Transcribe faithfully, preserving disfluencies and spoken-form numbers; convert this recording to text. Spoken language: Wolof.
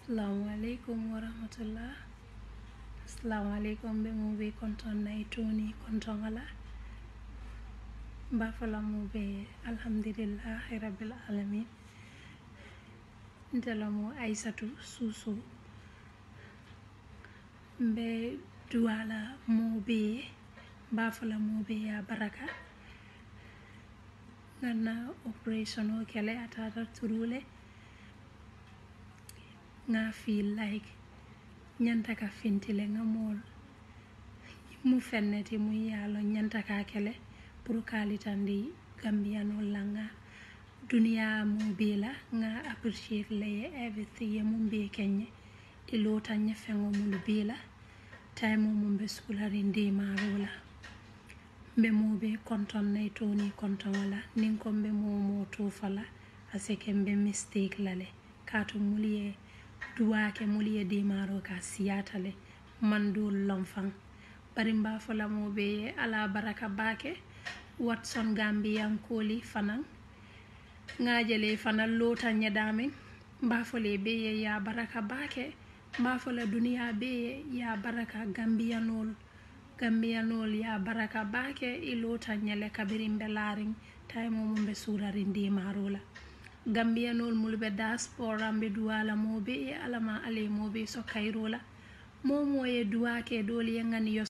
Assalamualaikum warahmatullah. Assalamualaikum be mo be konton nay toni konton ala ba fala mo be alhamdulillah rabbil alamin ndela mo Aisatu Susu be duala mo be ba fala mo be ya baraka ngana operation o kele atata turule nga feel like nyanta ka fintile nga mol mu fenneti mu yalo nyanta ka kele pour kalitandi Gambian wala nga dunia mu bila nga appreciate le everything ye mu be kenye ilota nyefengo mu bila time mu be skulari ndi marola be mo be konton nay toni konton wala ninko be mo mo to fala aseke be mistake lale kato muliye duwake muliye demaro ka siyatale mandu lomfang barimba fola mo be ala baraka bake Watson Gambian koli fanan ngajele fanan lota nyadame mba fole be ya baraka bake mba fola dunia be ya baraka Gambianol Gambianol ya baraka bake ilota nyale kabirimbe laring tay mo be surari ndemarola Gambianol mulbe diaspora mbe duwala mobe e alama ale mobe so kayrola momo e duwake doli ngani